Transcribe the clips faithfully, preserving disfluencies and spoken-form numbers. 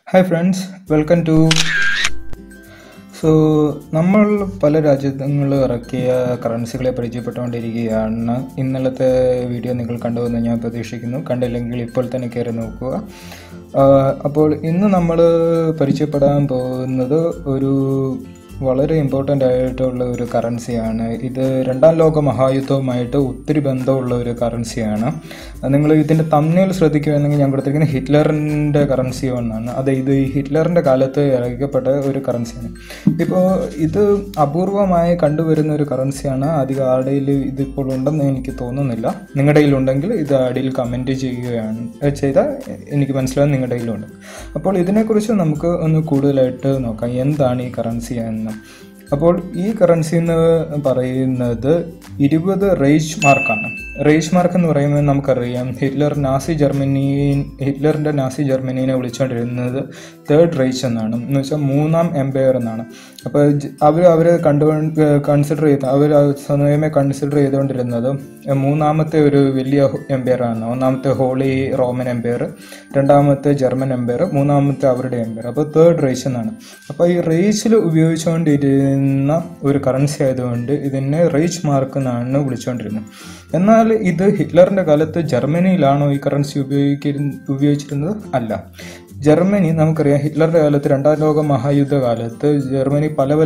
Hi friends, welcome to so നമ്മൾ പല രാജ്യങ്ങളിൽ ഇറക്കിയ കറൻസികളെ പരിചയപ്പെട്ടുകൊണ്ടിരിക്കുകയാണ്. ഇന്നലത്തെ വീഡിയോ നിങ്ങൾ കണ്ടുവെന്ന് ഞാൻ പ്രതീക്ഷിക്കുന്നു. കണ്ടില്ലെങ്കിൽ ഇപ്പോൾ തന്നെ കയറി നോക്കുക. അപ്പോൾ ഇന്ന് നമ്മൾ പരിചയപ്പെടാൻ പോകുന്നത് ഒരു വളരെ ഇമ്പോർട്ടൻ്റ് ആയിട്ടുള്ള ഒരു കറൻസിയാണ്. ഇത് രണ്ടാം ലോക മഹായുദ്ധവുമായിട്ട് ഒത്തിരി ബന്ധമുള്ള ഒരു കറൻസിയാണ്. നിങ്ങൾ ഇതിൻ്റെ തമ്മിൽ ശ്രദ്ധിക്കുകയാണെങ്കിൽ ഞാൻ കൊടുത്തിരിക്കുന്നത് ഹിറ്റ്ലറിൻ്റെ കറൻസി ഒന്നാണ്. അത് ഇത് ഈ ഹിറ്റ്ലറിൻ്റെ കാലത്ത് ഇറക്കപ്പെട്ട ഒരു കറൻസിയാണ്. ഇപ്പോൾ ഇത് അപൂർവമായി കണ്ടുവരുന്ന ഒരു കറൻസിയാണ്. അധികം ആരുടെയിൽ ഇതിപ്പോൾ ഉണ്ടെന്ന് എനിക്ക് തോന്നുന്നില്ല. നിങ്ങളുടെ കയ്യിലുണ്ടെങ്കിൽ ഇത് അടിയിൽ കമൻറ്റ് ചെയ്യുകയാണ് ചെയ്താൽ എനിക്ക് മനസ്സിലാവും നിങ്ങളുടെ കയ്യിലുണ്ട്. അപ്പോൾ ഇതിനെക്കുറിച്ച് നമുക്ക് ഒന്ന് കൂടുതലായിട്ട് നോക്കാം, എന്താണ് ഈ കറൻസി എന്ന്. അപ്പോൾ ഈ കറൻസി എന്ന് പറയുന്നത് ഇരുപത് റൈച്ച് മാർക്കാണ്. റൈച്ച് മാർക്ക് എന്ന് പറയുമ്പോൾ നമുക്കറിയാം ഹിറ്റ്ലർ നാസി ജർമ്മനി ഹിറ്റ്ലറിൻ്റെ നാസി ജർമ്മനീനെ വിളിച്ചുകൊണ്ടിരുന്നത് തേർഡ് റൈച്ച് എന്നാണ്, എന്ന് വെച്ചാൽ മൂന്നാം എംപയർ എന്നാണ്. അപ്പോൾ അവർ അവർ കണ്ടു കൺസിഡർ ചെയ്ത് അവർ സ്വയമേ കൺസിഡർ ചെയ്തുകൊണ്ടിരുന്നത് മൂന്നാമത്തെ ഒരു വലിയ എംപയറാണ്. ഒന്നാമത്തെ ഹോളി റോമൻ എംപയർ, രണ്ടാമത്തെ ജർമ്മൻ എംപയർ, മൂന്നാമത്തെ അവരുടെ എംപയർ. അപ്പോൾ തേർഡ് റൈച്ച് എന്നാണ്. അപ്പോൾ ഈ റൈച്ചിൽ ഉപയോഗിച്ചുകൊണ്ടിരുന്ന ഒരു കറൻസി ആയതുകൊണ്ട് ഇതിനെ റൈച്ച് മാർക്ക് എന്നാണ് വിളിച്ചുകൊണ്ടിരുന്നത്. എന്നാൽ ഇത് ഹിറ്റ്ലറിൻ്റെ കാലത്ത് ജർമ്മനിയിലാണോ ഈ കറൻസി ഉപയോഗിക്കുന്ന ഉപയോഗിച്ചിരുന്നത്? അല്ല. ജർമ്മനി നമുക്കറിയാം ഹിറ്റ്ലറുടെ കാലത്ത് രണ്ടാം ലോക മഹായുദ്ധ കാലത്ത് ജർമ്മനി പല പല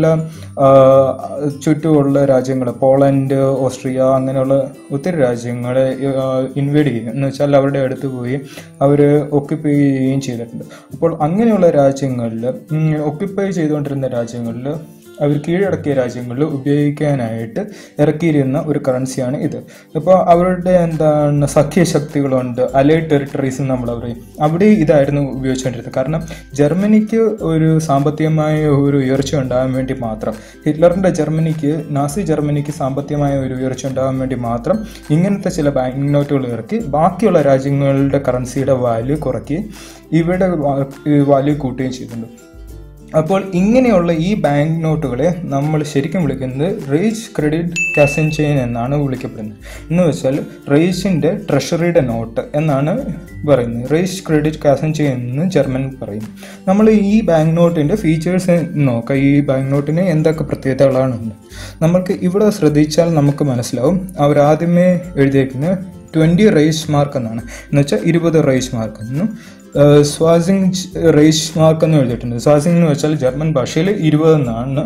ചുറ്റുമുള്ള രാജ്യങ്ങൾ, പോളണ്ട്, ഓസ്ട്രിയ, അങ്ങനെയുള്ള ഒത്തിരി രാജ്യങ്ങളെ ഇൻവേഡ് ചെയ്യും. എന്ന് വെച്ചാൽ അവരുടെ അടുത്ത് പോയി അവർ ഒക്യുപ്പൈ ചെയ്യുകയും ചെയ്തിട്ടുണ്ട്. അപ്പോൾ അങ്ങനെയുള്ള രാജ്യങ്ങളിൽ ഒക്യുപ്പൈ ചെയ്തുകൊണ്ടിരുന്ന രാജ്യങ്ങളിൽ അവർ കീഴടക്കിയ രാജ്യങ്ങളിൽ ഉപയോഗിക്കാനായിട്ട് ഇറക്കിയിരുന്ന ഒരു കറൻസിയാണ് ഇത്. ഇപ്പോൾ അവരുടെ എന്താണ് സഖ്യശക്തികളുണ്ട്, അലൈഡ് ടെറിട്ടറീസ് എന്ന് നമ്മൾ പറയും, അവിടെ ഇതായിരുന്നു ഉപയോഗിച്ചുകൊണ്ടിരുന്നത്. കാരണം ജർമ്മനിക്ക് ഒരു സാമ്പത്തികമായ ഒരു ഉയർച്ച ഉണ്ടാകാൻ വേണ്ടി മാത്രം, ഹിറ്റ്ലറിൻ്റെ ജർമ്മനിക്ക് നാസി ജർമ്മനിക്ക് സാമ്പത്തികമായ ഒരു ഉയർച്ച ഉണ്ടാകാൻ വേണ്ടി മാത്രം ഇങ്ങനത്തെ ചില ബാങ്ക് നോട്ടുകൾ ഇറക്കി ബാക്കിയുള്ള രാജ്യങ്ങളുടെ കറൻസിയുടെ വാല്യൂ കുറയ്ക്കുകയും ഇവിടെ വാല്യൂ കൂട്ടുകയും ചെയ്തിട്ടുണ്ട്. അപ്പോൾ ഇങ്ങനെയുള്ള ഈ ബാങ്ക് നോട്ടുകളെ നമ്മൾ ശരിക്കും വിളിക്കുന്നത് റൈച്ച് ക്രെഡിറ്റ് കാസൻ ചെയിൻ എന്നാണ് വിളിക്കപ്പെടുന്നത്. എന്ന് വെച്ചാൽ റൈച്ചിൻ്റെ ട്രഷറിയുടെ നോട്ട് എന്നാണ് പറയുന്നത്. റൈച്ച് ക്രെഡിറ്റ് കാസൻ ചെയിൻ എന്ന് ജർമ്മൻ പറയും. നമ്മൾ ഈ ബാങ്ക് നോട്ടിൻ്റെ ഫീച്ചേഴ്സ് നോക്കാം. ഈ ബാങ്ക് നോട്ടിന് എന്തൊക്കെ പ്രത്യേകതകളാണുണ്ട് നമുക്ക് ഇവിടെ ശ്രദ്ധിച്ചാൽ നമുക്ക് മനസ്സിലാവും. അവരാദ്യമേ എഴുതിയേക്കുന്നത് ട്വൻറ്റി റൈച്ച് മാർക്ക് എന്നാണ്, എന്ന് വെച്ചാൽ ഇരുപത് റൈച്ച് മാർക്ക് എന്നും. സ്വാസിംഗ് റൈച്ച് മാർക്ക് എന്ന് എഴുതിയിട്ടുണ്ട്. സ്വാസിംഗ് എന്ന് വെച്ചാൽ ജർമ്മൻ ഭാഷയിൽ ഇരുപത് എന്നാണ്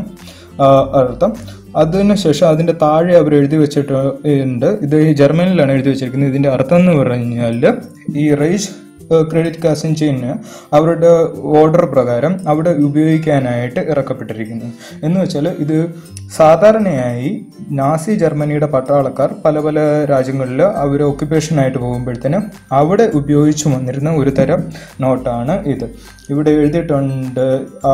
അർത്ഥം. അതിനുശേഷം അതിൻ്റെ താഴെ അവർ എഴുതി വെച്ചിട്ടുണ്ട്, ഇത് ജർമ്മനിലാണ് എഴുതി വെച്ചിരിക്കുന്നത്. ഇതിൻ്റെ അർത്ഥം എന്ന് പറഞ്ഞാൽ ഈ റൈച്ച് ക്രെഡിറ്റ് കാസൻ ചെയിന് അവരുടെ ഓർഡർ പ്രകാരം അവിടെ ഉപയോഗിക്കാനായിട്ട് ഇറക്കപ്പെട്ടിരിക്കുന്നു. എന്ന് വെച്ചാൽ ഇത് സാധാരണയായി നാസി ജർമ്മനിയുടെ പട്ടാളക്കാർ പല പല രാജ്യങ്ങളിൽ അവർ ഒക്യുപ്പേഷനായിട്ട് പോകുമ്പോഴത്തേനും അവിടെ ഉപയോഗിച്ചു വന്നിരുന്ന ഒരു തരം നോട്ടാണ് ഇത്. ഇവിടെ എഴുതിയിട്ടുണ്ട്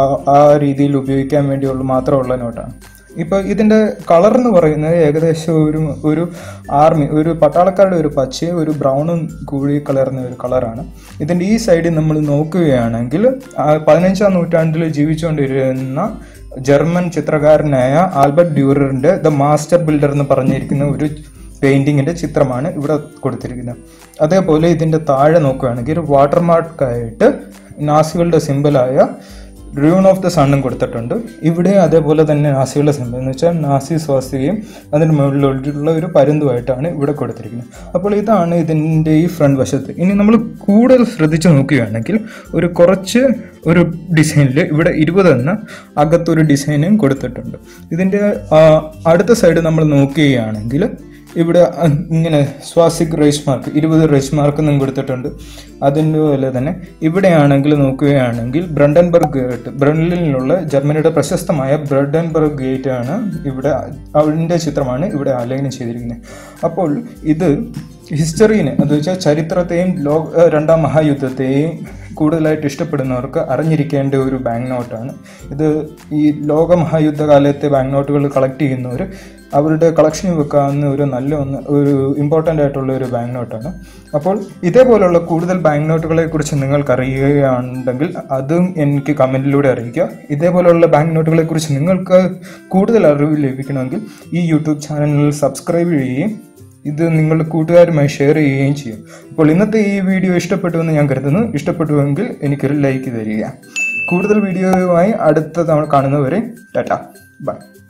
ആ രീതിയിൽ ഉപയോഗിക്കാൻ വേണ്ടിയുള്ള മാത്രമുള്ള നോട്ടാണ്. ഇപ്പോൾ ഇതിൻ്റെ കളർ എന്ന് പറയുന്നത് ഏകദേശം ഒരു ഒരു ആർമി ഒരു പട്ടാളക്കാരുടെ ഒരു പച്ചയും ഒരു ബ്രൗണും കൂടി കലർന്ന ഒരു കളറാണ്. ഇതിൻ്റെ ഈ സൈഡിൽ നമ്മൾ നോക്കുകയാണെങ്കിൽ പതിനഞ്ചാം നൂറ്റാണ്ടിൽ ജീവിച്ചുകൊണ്ടിരുന്ന ജർമ്മൻ ചിത്രകാരനായ ആൽബർട്ട് ഡ്യൂററിൻ്റെ ദ മാസ്റ്റർ ബിൽഡർ എന്ന് പറഞ്ഞിരിക്കുന്ന ഒരു പെയിൻറ്റിങ്ങിൻ്റെ ചിത്രമാണ് ഇവിടെ കൊടുത്തിരിക്കുന്നത്. അതേപോലെ ഇതിൻ്റെ താഴെ നോക്കുകയാണെങ്കിൽ ഒരു വാട്ടർമാർക്കായിട്ട് നാസികളുടെ സിമ്പിളായ റൂൺ ഓഫ് ദ സണ്ണും കൊടുത്തിട്ടുണ്ട്. ഇവിടെ അതേപോലെ തന്നെ നാസികളുടെ സിമ്പിൾ എന്ന് വെച്ചാൽ നാസി സ്വാസ്തികയും അതിന് മുകളിലുള്ള ഒരു പരുന്തുമായിട്ടാണ് ഇവിടെ കൊടുത്തിരിക്കുന്നത്. അപ്പോൾ ഇതാണ് ഇതിൻ്റെ ഈ ഫ്രണ്ട് വശത്ത്. ഇനി നമ്മൾ കൂടുതൽ ശ്രദ്ധിച്ച് നോക്കുകയാണെങ്കിൽ ഒരു കുറച്ച് ഒരു ഡിസൈനിൽ ഇവിടെ ഇരുപത് എന്ന അകത്തൊരു ഡിസൈനും കൊടുത്തിട്ടുണ്ട്. ഇതിൻ്റെ അടുത്ത സൈഡ് നമ്മൾ നോക്കുകയാണെങ്കിൽ ഇവിടെ ഇങ്ങനെ സ്വാസിക് റൈച്ച് മാർക്ക് ഇരുപത് റൈച്ച് മാർക്ക് എന്നും കൊടുത്തിട്ടുണ്ട്. അതുപോലെ തന്നെ ഇവിടെയാണെങ്കിൽ നോക്കുകയാണെങ്കിൽ ബ്രണ്ടൻബർഗ് ഗേറ്റ്, ബ്രണ്ണിലുള്ള ജർമ്മനിയുടെ പ്രശസ്തമായ ബ്രണ്ടൻബർഗ് ഗേറ്റ് ആണ് ഇവിടെ, അതിൻ്റെ ചിത്രമാണ് ഇവിടെ ആലേഖനം ചെയ്തിരിക്കുന്നത്. അപ്പോൾ ഇത് ഹിസ്റ്ററീനെ, എന്ന് വെച്ചാൽ ചരിത്രത്തെയും ലോക രണ്ടാം മഹായുദ്ധത്തെയും കൂടുതലായിട്ട് ഇഷ്ടപ്പെടുന്നവർക്ക് അറിഞ്ഞിരിക്കേണ്ട ഒരു ബാങ്ക് നോട്ടാണ് ഇത്. ഈ ലോക മഹായുദ്ധകാലത്തെ ബാങ്ക് നോട്ടുകൾ കളക്ട് ചെയ്യുന്നവർ അവരുടെ കളക്ഷനിൽ വെക്കാവുന്ന ഒരു നല്ല ഒന്ന് ഒരു ഇമ്പോർട്ടൻ്റ് ആയിട്ടുള്ള ഒരു ബാങ്ക് നോട്ടാണ്. അപ്പോൾ ഇതേപോലുള്ള കൂടുതൽ ബാങ്ക് നോട്ടുകളെ കുറിച്ച് നിങ്ങൾക്ക് അറിയുകയാണെങ്കിൽ അതും എനിക്ക് കമൻറ്റിലൂടെ അറിയിക്കുക. ഇതേപോലെയുള്ള ബാങ്ക് നോട്ടുകളെ കുറിച്ച് നിങ്ങൾക്ക് കൂടുതൽ അറിവ് ലഭിക്കണമെങ്കിൽ ഈ യൂട്യൂബ് ചാനലിൽ സബ്സ്ക്രൈബ് ചെയ്യുകയും ഇത് നിങ്ങളുടെ കൂട്ടുകാരുമായി ഷെയർ ചെയ്യുകയും ചെയ്യും. അപ്പോൾ ഇന്നത്തെ ഈ വീഡിയോ ഇഷ്ടപ്പെട്ടുവെന്ന് ഞാൻ കരുതുന്നു. ഇഷ്ടപ്പെട്ടുവെങ്കിൽ എനിക്കൊരു ലൈക്ക് തരിക. കൂടുതൽ വീഡിയോയുമായി അടുത്ത തവണ കാണുന്നവരെ ടാറ്റ ബൈ.